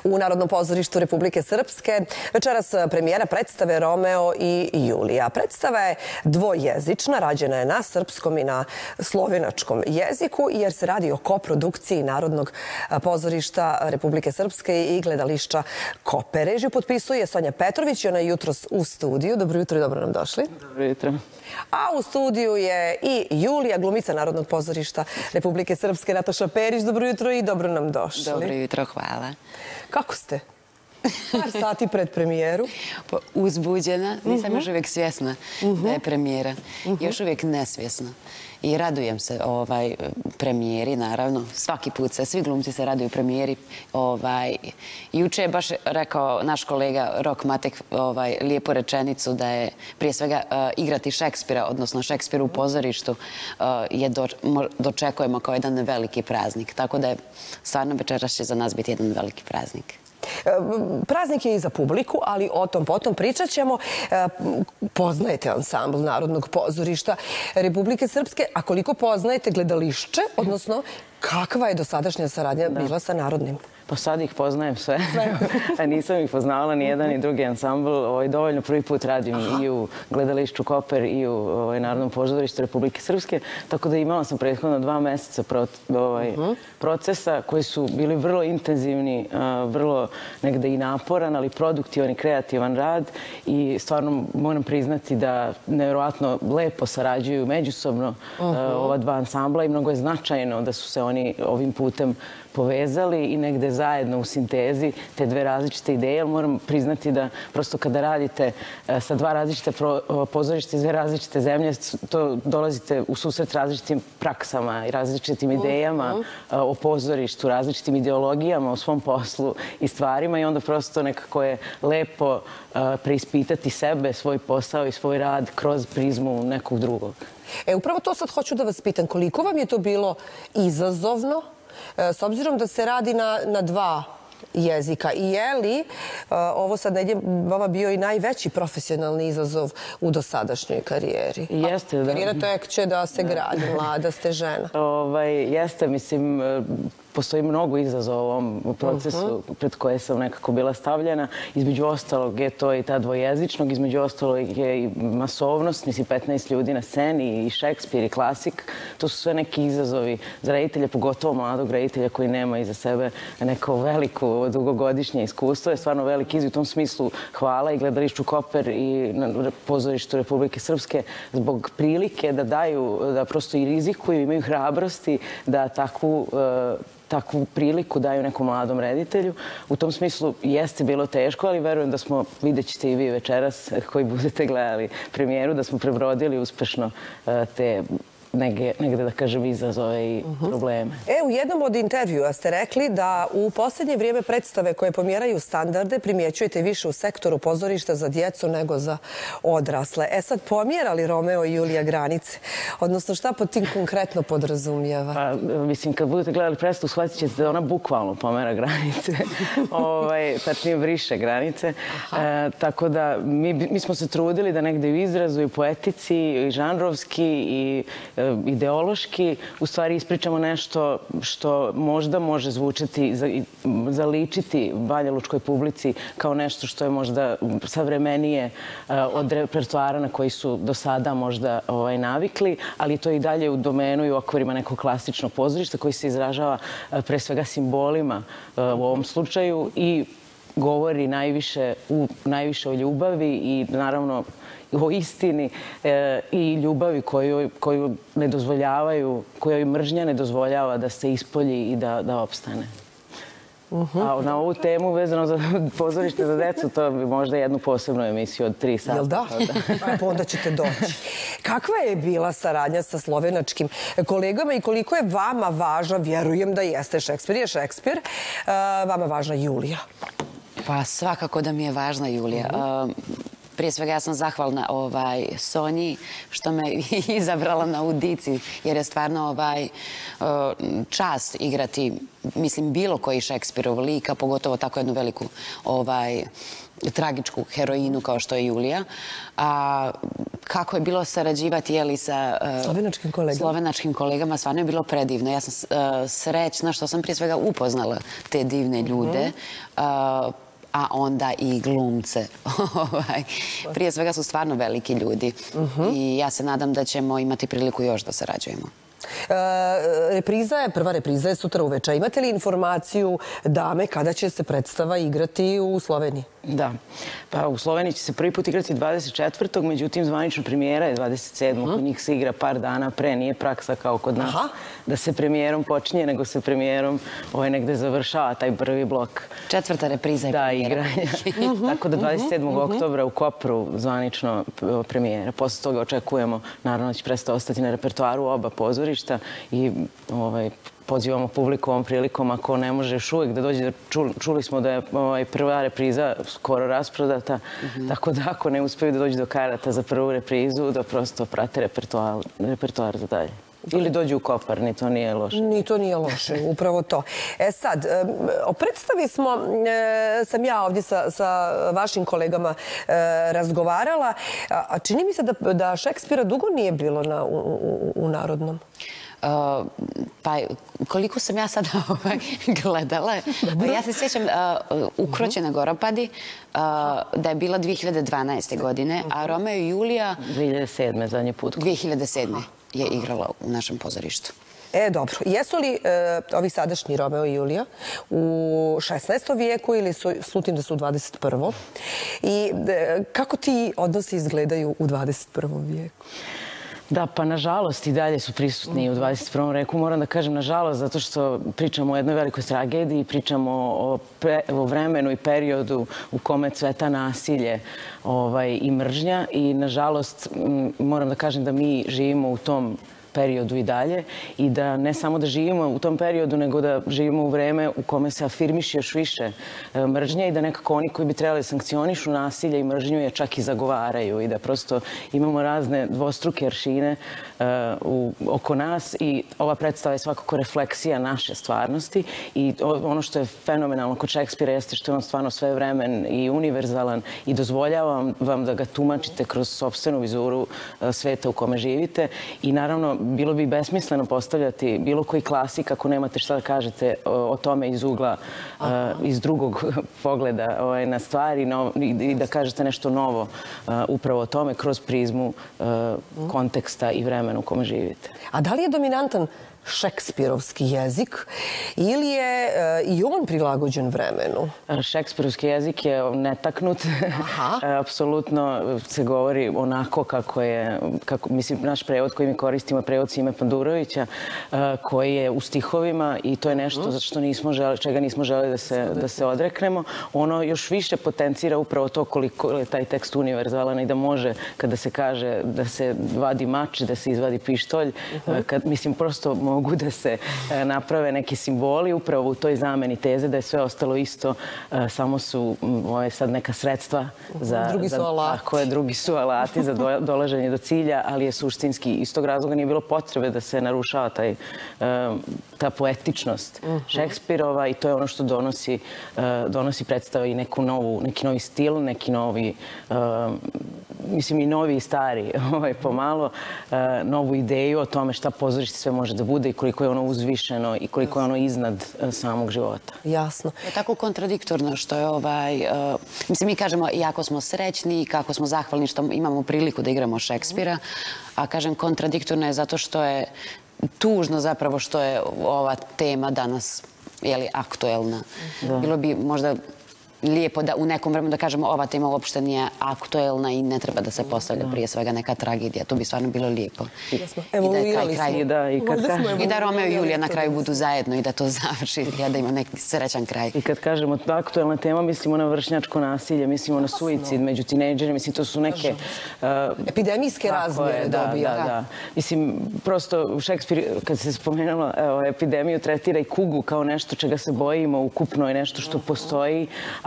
u Narodnom pozorištu Republike Srpske. Večeras premijera predstave Romeo i Julija. Predstava je dvojezična, rađena je na srpskom i na slovenačkom jeziku, jer se radi o koprodukciji Narodnog pozorišta Republike Srpske i gledališća Koper. Režiju potpisuje Sonja Petrović i ona je jutros u studiju. Dobro jutro i dobro nam došli. Dobro jutro. A u studiju je i Julija, glumica Narodnog pozorišta Republike Srpske, Nataša Perić. Dobro jutro i dobro nam došli. Dobro jutro, hvala. Kako ste? Par sati pred premijeru. Uzbuđena, nisam još uvijek svjesna da je premijera. Još uvijek nesvjesna. I radujem se premijeri, naravno. Svaki put svi glumci se raduju premijeri. Juče je baš rekao naš kolega Rok Matek lijepu rečenicu da je prije svega igrati Šekspira, odnosno Šekspira u pozorištu, dočekujemo kao jedan veliki praznik. Tako da je stvarno večeras će za nas biti jedan veliki praznik. Praznik je i za publiku, ali o tom potom pričat ćemo. Poznajete ansambl Narodnog pozorišta Republike Srpske, a koliko poznajete gledališće, odnosno kakva je dosadašnja saradnja bila sa Narodnim? Pa sad ih poznajem sve. Nisam ih poznavala ni jedan ni drugi ansambl. Dovoljno prvi put radim i u gledališću Koper i u Narodnom pozorištu Republike Srpske. Tako da imala sam prethodno 2 mjeseca procesa koji su bili vrlo intenzivni, vrlo negde i naporan, ali produktivan i kreativan rad. I stvarno moram priznati da nevjerovatno lepo sarađuju međusobno ova 2 ansambla i mnogo je značajno da su se oni ovim putem povezali i negde zajedno u sintezi te 2 različite ideje. Moram priznati da prosto kada radite sa 2 različite pozorišta iz 2 različite zemlje, to dolazite u susret različitim praksama i različitim idejama o pozorištu, različitim ideologijama o svom poslu i stvarima i onda prosto nekako je lepo preispitati sebe, svoj posao i svoj rad kroz prizmu nekog drugog. Upravo to sad hoću da vas pitam. Koliko vam je to bilo izazovno, s obzirom da se radi na 2 jezika? I je li ovo sad vama bio i najveći profesionalni izazov u dosadašnjoj karijeri? Jeste, da. Karijera tek će da se gradi, mlada ste žena. Jeste, mislim, postoji mnogo izazova u ovom procesu pred koje sam nekako bila stavljena. Između ostalog je to i ta dvojezičnog, između ostalog je i masovnost, mislim 15 ljudi na sceni i Šekspir i klasik. To su sve neki izazovi za reditelja, pogotovo mladog reditelja koji nema iza sebe neko veliko dugogodišnje iskustvo. Je stvarno veliki izazov. U tom smislu hvala i gledališću Koper i pozorištu Republike Srpske zbog prilike da daju, da prosto i rizikuju, imaju hrabrosti da takvu priliku daju nekom mladom reditelju. U tom smislu jeste bilo teško, ali verujem da smo, vidjet ćete i vi večeras koji budete gledali premijeru, da smo prebrodili uspešno te negde, da kažem, izazove i probleme. U jednom od intervjua ste rekli da u posljednje vrijeme predstave koje pomjeraju standarde primjećujete više u sektoru pozorišta za djecu nego za odrasle. Sad, pomjera li Romeo i Julija granice? Odnosno, šta pod tim konkretno podrazumijeva? Mislim, kad budete gledali predstavu, shvatit ćete da ona bukvalno pomera granice. Tačnije briše granice. Tako da mi smo se trudili da negde u izrazu i poetici, i žanrovski, i ideološki u stvari ispričamo nešto što možda može zvučati, zaličiti banjalučkoj publici kao nešto što je možda savremenije od repertoara na koji su do sada možda navikli, ali to je i dalje u domenu i u okvirima nekog klasičnog pozorišta koji se izražava pre svega simbolima u ovom slučaju i govori najviše o ljubavi i naravno o istini i ljubavi koju ne dozvoljavaju, kojoj mržnja ne dozvoljava da se ispolji i da opstane. A na ovu temu vezano za pozorište za decu, to bi možda jednu posebnu emisiju od 3 sata. Jel da? Pa onda ćete doći. Kakva je bila saradnja sa slovenačkim kolegama i koliko je vama važna, vjerujem da jeste, Šekspir je Šekspir, vama važna Julija? Pa svakako da mi je važna Julija. prije svega ja sam zahvalna Sonji što me izabrala na audiciji, jer je stvarno čast igrati, mislim, bilo koji Šekspirov lik, a pogotovo tako jednu veliku tragičku heroinu kao što je Julija. Kako je bilo sarađivati sa slovenačkim kolegama, stvarno je bilo predivno. Ja sam srećna što sam prije svega upoznala te divne ljude, a onda i glumce. Prije svega su stvarno veliki ljudi i ja se nadam da ćemo imati priliku još da sarađujemo. Prva repriza je sutra uveče. Imate li informaciju, dame, kada će se predstava igrati u Sloveniji? Da. Pa u Sloveniji će se prvi put igrati 24. Međutim, zvanična premijera je 27. Kod njih se igra par dana pre. Nije praksa kao kod nas da se premijerom počinje, nego se premijerom negde završava taj prvi blok. Četvrta repriza je premijera. Da, igranja. Tako da 27. oktobra u Kopru zvanično premijera. Posle toga očekujemo, naravno će predstava ostati na repertoaru oba pozorišta i pozivamo publiku ovom prilikom, ako ne može još uvijek da dođe, čuli smo da je prva repriza skoro rasprodata, tako da ako ne uspeju da dođu do karata za prvu reprizu, da prosto prate repertoar za dalje. Ili dođu u Kopar, ni to nije loše. Ni to nije loše, upravo to. Sad, o predstavi sam ja ovdje sa vašim kolegama razgovarala, a čini mi se da Šekspira dugo nije bilo u Narodnom. Pa koliko sam ja sada gledala, ja se sjećam Ukroćene Goropadi, da je bila 2012. godine, a Romeo i Julija 2007. zadnji put. 2007. je igrala u našem pozorištu. Dobro. Jesu li ovi sadašnji Romeo i Julija u 16. vijeku ili slutim da su u 21. I kako ti odnosi izgledaju u 21. vijeku? Da, pa nažalost i dalje su prisutni u 21. veku. Moram da kažem nažalost zato što pričamo o jednoj velikoj tragediji, pričamo o vremenu i periodu u kome cveta nasilje i mržnja i nažalost moram da kažem da mi živimo u tom periodu i dalje i da ne samo da živimo u tom periodu, nego da živimo u vreme u kome se afirmiše još više mržnje i da nekako oni koji bi trebali da sankcionišu nasilje i mržnju je čak i zagovaraju i da prosto imamo razne dvostruke aršine oko nas i ova predstava je svakako refleksija naše stvarnosti i ono što je fenomenalno kod Šekspira jeste što je on stvarno svevremen i univerzalan i dozvoljava vam da ga tumačite kroz sopstvenu vizuru sveta u kome živite i naravno bilo bi besmisleno postavljati bilo koji klasik ako nemate šta da kažete o tome iz ugla, iz drugog pogleda na stvari i da kažete nešto novo upravo o tome kroz prizmu konteksta i vremena u kome živite. A da li je dominantan šekspirovski jezik ili je i on prilagođen vremenu? Šekspirovski jezik je netaknut. Apsolutno se govori onako kako je, mislim, naš prevod koji mi koristimo je prevod Sime Pandurovića, koji je u stihovima i to je nešto čega nismo želeli da se odreknemo. Ono još više potencira upravo to koliko je taj tekst univerzalan i da može, kada se kaže da se vadi mač, da se izvadi pištolj, mislim, prosto mogu da se naprave neki simboli upravo u toj zameni teze da je sve ostalo isto, samo su sad neka sredstva za... Drugi su alati. Tako je, drugi su alati za dolaženje do cilja, ali je suštinski iz tog razloga nije bilo potrebe da se narušava ta poetičnost Šekspirova i to je ono što donosi predstava i neki novi stil, neki novi, mislim i novi i stari pomalo, novu ideju o tome šta pozorište sve može da bude i koliko je ono uzvišeno i koliko je ono iznad samog života. Jasno. Je tako kontradiktorno što je mislim, mi kažemo jako smo srećni i kako smo zahvalni što imamo priliku da igramo Šekspira, a kažem kontradiktorno je zato što je tužno zapravo što je ova tema danas aktuelna. Bilo bi možda lijepo da u nekom vremenu da kažemo ova tema uopšte nije aktuelna i ne treba da se postavlja prije svega neka tragedija. To bi stvarno bilo lijepo. I da Romeo i Julija na kraju budu zajedno i da to završi, da ima neki srećan kraj. I kad kažemo aktuelna tema, mislimo na vršnjačko nasilje, mislimo na suicid među tinejdžerima, mislim to su neke... Epidemijske razmjere dobija. Da. Mislim, prosto Šekspir, kad se spomenula epidemiju, tretira i kugu kao nešto čega se bojimo, ukupno je nešto što postoji,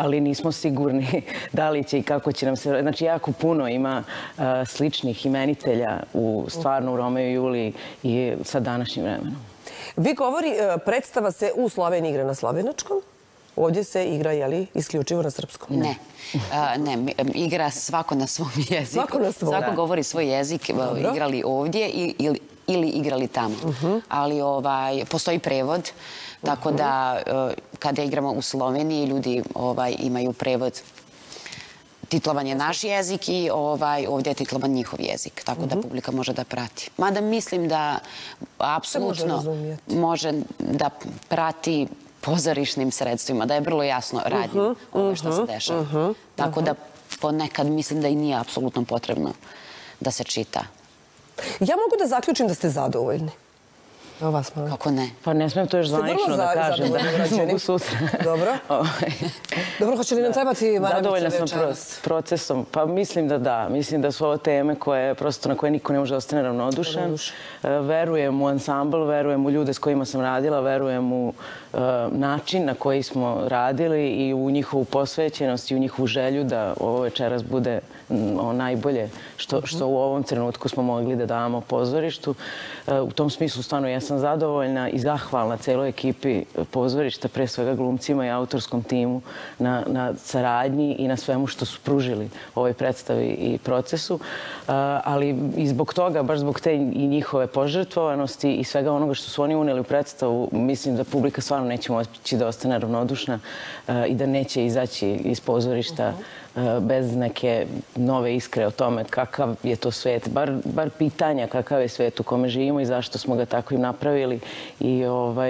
ali nismo sigurni da li će i kako će nam se... Znači, jako puno ima sličnih imenitelja stvarno u Romeo i Juliji i sa današnjim vremenom. Vi govori, predstava se u Sloveniji igra na slovenačkom, ovdje se igra, jeli, isključivo na srpskom? Ne. Ne, igra svako na svom jeziku. Svako na svom. Svako govori svoj jezik, igrali ovdje ili igrali tamo. Ali postoji prevod, tako da kada igramo u Sloveniji, ljudi imaju prevod. Titlovan je naš jezik i ovdje je titlovan njihov jezik, tako da publika može da prati. Mada mislim da apsolutno može da prati pozorišnim sredstvima, da je vrlo jasno radnje ovo što se dešava. Tako da ponekad mislim da i nije apsolutno potrebno da se čita. Ja mogu da zaključim da ste zadovoljni. Kako ne? Pa ne smijem to još zvanično da kažem, da mogu sutra. Dobro. Dobro, hoće li nam trebati zadovoljna sam procesom. Pa mislim da da. Mislim da su ovo teme na koje niko ne može ostane ravnodušan. Verujem u ansambl, verujem u ljude s kojima sam radila, verujem u način na koji smo radili i u njihovu posvećenost i u njihovu želju da ovo večeras bude najbolje što u ovom trenutku smo mogli da damo pozorištu. U tom smislu stvarno ja sam zadovoljna i zahvalna celoj ekipi pozorišta, pre svega glumcima i autorskom timu na saradnji i na svemu što su pružili ovoj predstavi i procesu. Ali i zbog toga, baš zbog te i njihove požrtvovanosti i svega onoga što su oni uneli u predstavu, mislim da publika stvarno neće moći da ostane ravnodušna i da neće izaći iz pozorišta bez neke nove iskre o tome kakav je to svet, bar pitanja kakav je svet u kome živimo i zašto smo ga tako i napravili i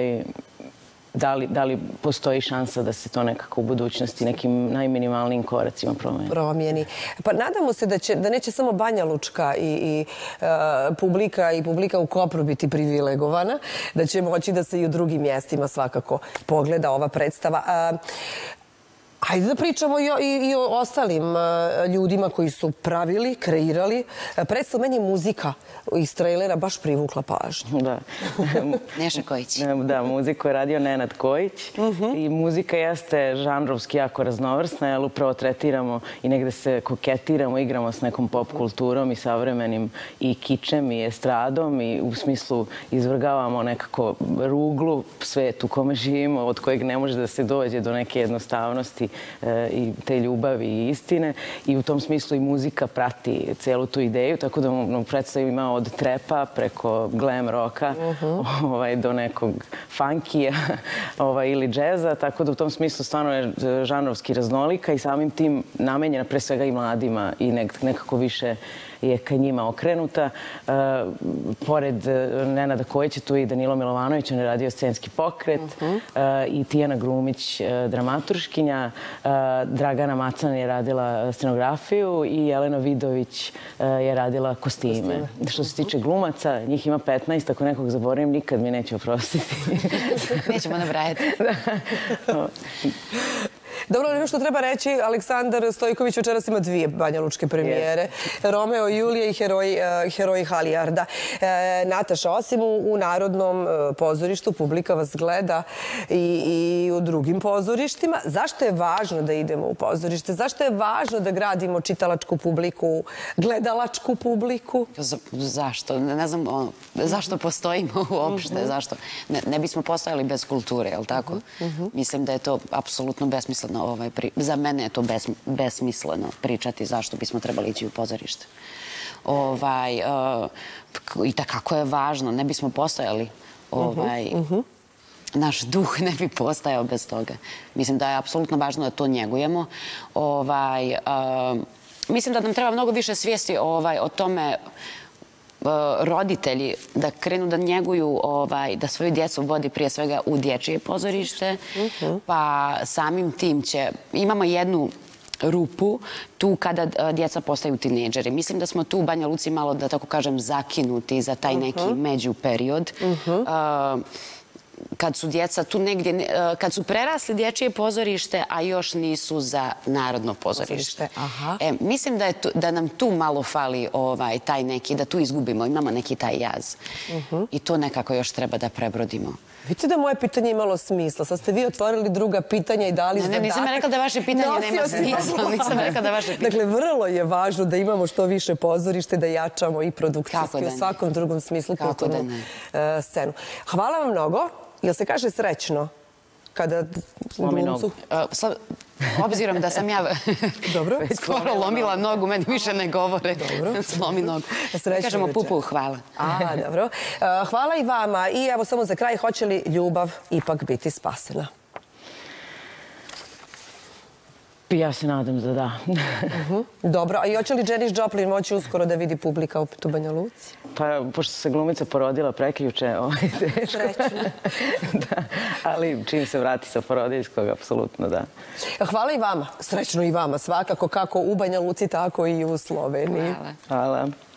da li postoji šansa da se to nekako u budućnosti nekim najminimalnijim koracima promijeni. Pa nadamo se da neće samo Banja Lučka i publika u Kopru biti privilegovana, da će moći da se i u drugim mjestima svakako pogleda ova predstava. Hajde da pričamo i o ostalim ljudima koji su pravili, kreirali. Predstav, meni je muzika iz trailera baš privukla pažnju. Da. Neša Kojić. Da, muziku je radio Nenad Kojić i muzika jeste žanrovski jako raznovrsna, jer upravo tretiramo i negde se koketiramo, igramo s nekom pop kulturom i savremenim i kičem i estradom i u smislu izvrgavamo nekako ruglu svet u kome živimo, od kojeg ne može da se dođe do neke jednostavnosti i te ljubavi i istine i u tom smislu i muzika prati celu tu ideju, tako da u predstavi ima od trepa preko glam roka do nekog funkija ili džeza, tako da u tom smislu stvarno je žanrovski raznolika i samim tim namenjena pre svega i mladima i nekako više je ka njima okrenuta. Pored Nenada Kojića tu je i Danilo Milovanović, on je radio scenski pokret, i Tijana Grumić, dramaturškinja, Dragana Macan je radila scenografiju i Jelena Vidović je radila kostime. Što se tiče glumaca, njih ima 15, ako nekog zaboravim, nikad mi neće oprostiti. Nećemo nabrajati. Dobro, nešto treba reći, Aleksandar Stojković večeras ima 2 banjalučke premijere. Romeo i Julija i Heroji Halijarda. Nataša, osim u Narodnom pozorištu, publika vas gleda i u drugim pozorištima. Zašto je važno da idemo u pozorište? Zašto je važno da gradimo čitalačku publiku, gledalačku publiku? Zašto? Ne znam, zašto postojimo uopšte? Zašto? Ne bismo postojali bez kulture, je li tako? Mislim da je to apsolutno besmisleno. Za mene je to besmisleno pričati zašto bismo trebali ići u pozorište. I takako je važno, ne bismo postojali. Naš duh ne bi postajao bez toga. Mislim da je apsolutno važno da to njegujemo. Mislim da nam treba mnogo više svijesti o tome roditelji da krenu da njeguju, da svoju djecu vodi prije svega u dječje pozorište, pa samim tim imamo jednu rupu tu kada djeca postaju tinejdžeri. Mislim da smo tu u Banja Luci malo, da tako kažem, zakinuti za taj neki međuperiod. kad su djeca tu negdje, kad su prerasli dječje pozorište, a još nisu za narodno pozorište. Mislim da nam tu malo fali taj neki, da tu izgubimo, imamo neki taj jaz. I to nekako još treba da prebrodimo. Vidite da moje pitanje imalo smisla. Sad ste vi otvorili druga pitanja i dali zadatak. Ne, nisam rekla da vaše pitanje nema smisla. Nisam rekla da vaše pitanje... Dakle, vrlo je važno da imamo što više pozorište, da jačamo i produkcijski u svakom drugom smislu kulturnu scenu. Hvala vam mnogo. Jel se kaže srećno? Kada glumcu... Obzirom da sam ja skoro lomila nogu, meni više ne govore. Slomi nogu. Kažemo pupu, hvala. Dobro. Hvala i vama. I evo samo za kraj, hoće li ljubav ipak biti spasena? Ja se nadam da da. Dobro. A i hoće li Janis Joplin moći uskoro da vidi publika opet u Banja Luci? Pa, pošto se glumica porodila prekjuče, Srećno. Ali čim se vrati sa porodijskog, apsolutno da. Hvala i vama. Srećno i vama svakako, kako u Banja Luci, tako i u Sloveniji. Hvala.